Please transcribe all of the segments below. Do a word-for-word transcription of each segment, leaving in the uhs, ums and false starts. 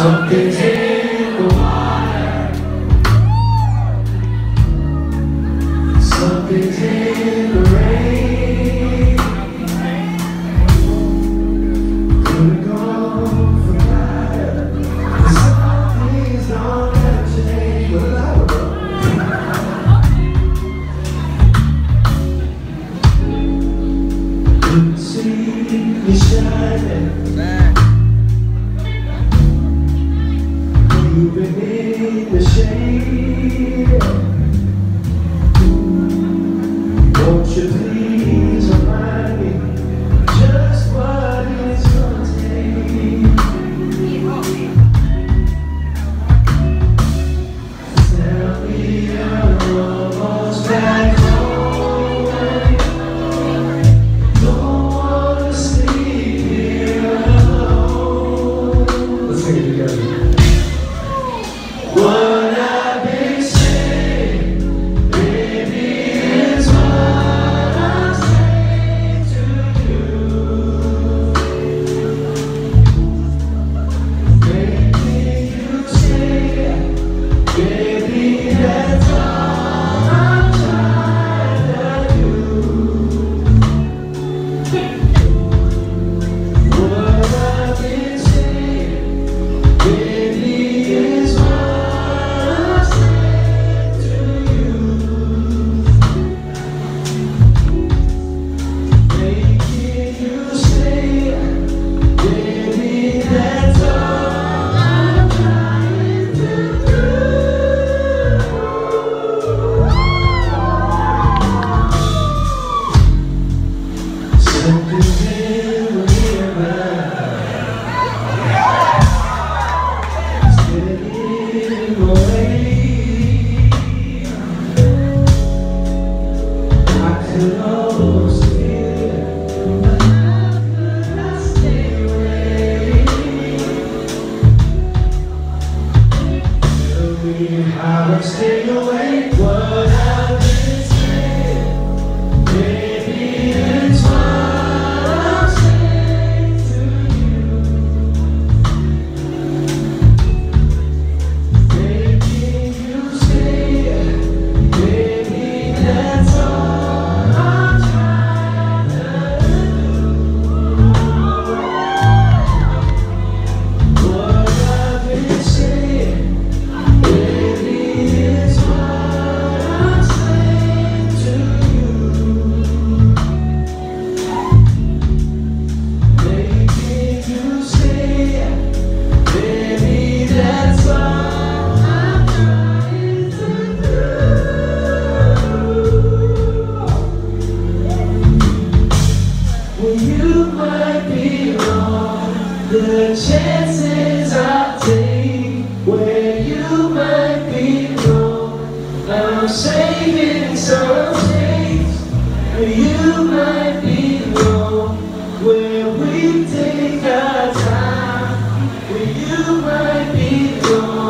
Something's in the water. Something's in the rain. Couldn't go for that. Some things don't ever change. Well, I don't know. Couldn't see you shining. You've been in the shade. Won't you please remind me just what it's gonna take? Tell me I'm almost back home. Don't wanna sleep here alone. Let's sing it together. What I've been saying, baby, is what I'm saying to you. Making you say, baby, that's all I'm trying to do. What I've been saying, baby, is what I will stay away. What I've been saying, baby, it's what I'm saying to you. Making you stay, baby, that's all I'm trying to do. What I've been saying, the chances I take where you might be wrong, I'm saving some things where you might be wrong, where we take our time, where you might be wrong.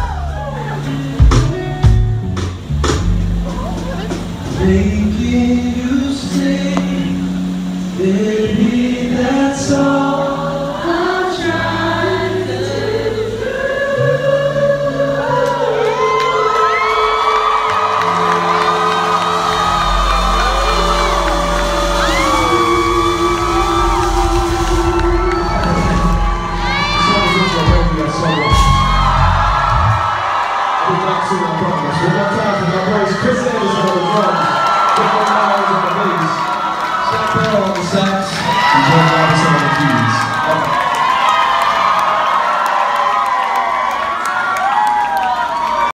Making